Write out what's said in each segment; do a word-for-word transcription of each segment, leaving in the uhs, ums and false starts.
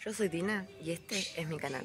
Yo soy Dina y este es mi canal.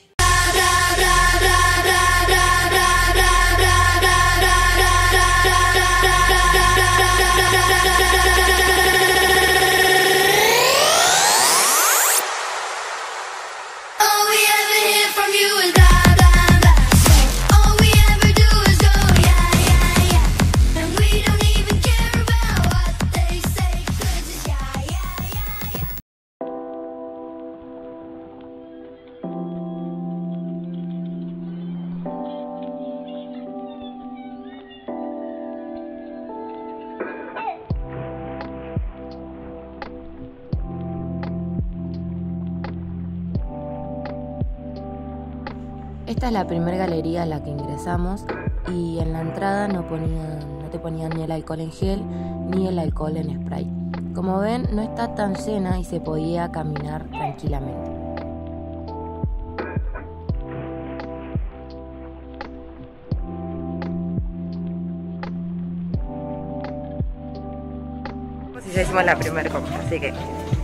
Esta es la primera galería a la que ingresamos y en la entrada no, ponían, no te ponían ni el alcohol en gel ni el alcohol en spray. Como ven, no está tan llena y se podía caminar tranquilamente. Y ya hicimos la primera compra, así que...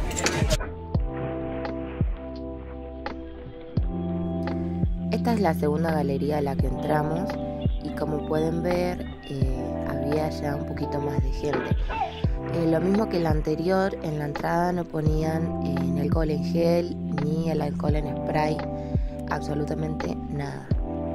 Esta es la segunda galería a la que entramos y como pueden ver eh, había ya un poquito más de gente. Eh, lo mismo que la anterior, en la entrada no ponían eh, ni alcohol en gel ni el alcohol en spray, absolutamente nada.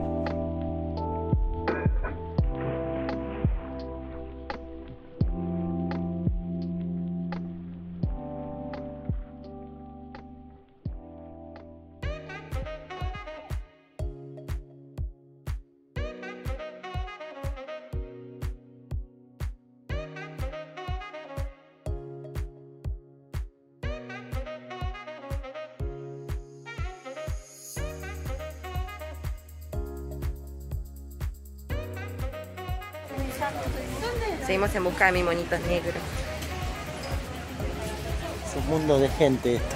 Seguimos en busca de mis monitos negros. Es un mundo de gente esto.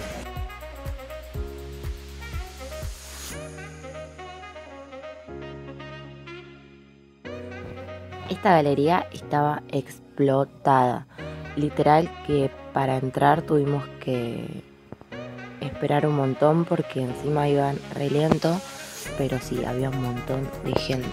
Esta galería estaba explotada. Literal que para entrar tuvimos que esperar un montón porque encima iban re lento, pero sí, había un montón de gente.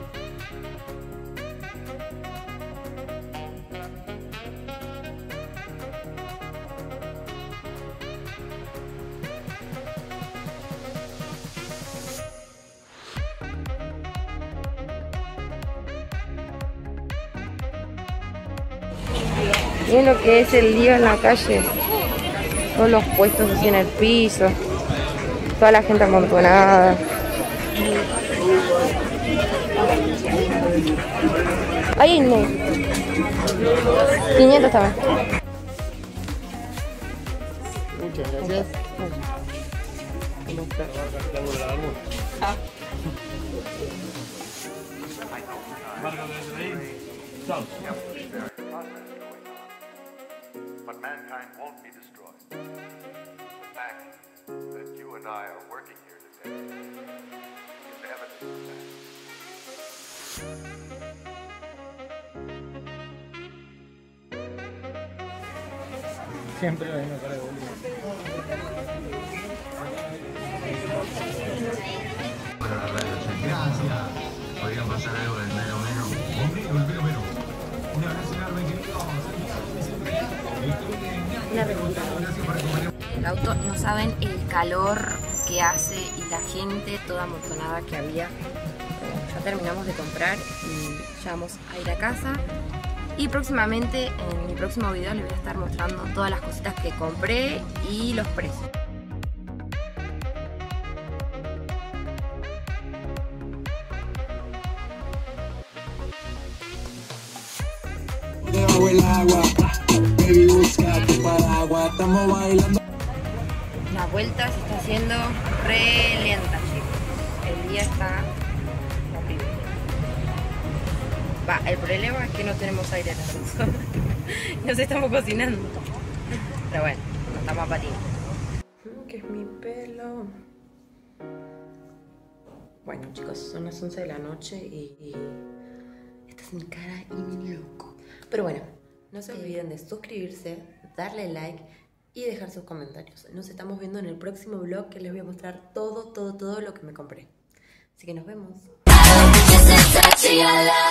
Miren lo que es el lío en la calle. Todos los puestos así en el piso. Toda la gente amontonada. Ahí no. quinientos también. Muchas gracias. Ah. But mankind won't be destroyed. The fact that you and I are working here today is evidence of that. Siempre la misma cara de boludo. Gracias. Podrían pasar algo del mero mero. Ombligo, el mero mero. Un abrazo enorme, querido. Una pregunta. El auto, no saben el calor que hace y la gente toda amontonada que había. Ya terminamos de comprar y ya vamos a ir a casa. Y próximamente, en mi próximo video, les voy a estar mostrando todas las cositas que compré y los precios. Debajo el agua, baby, busca tu paraguas, estamos bailando. La vuelta se está haciendo re lenta, chicos. El día está horrible. Va, el problema es que no tenemos aire en el ascensor. Nos estamos cocinando. Pero bueno, nos estamos a patinar. ¿Qué es mi pelo? Bueno, chicos, son las once de la noche y, y esta es mi cara y mi loco. Pero bueno, no se olviden de suscribirse, darle like y dejar sus comentarios. Nos estamos viendo en el próximo vlog que les voy a mostrar todo, todo, todo lo que me compré. Así que nos vemos.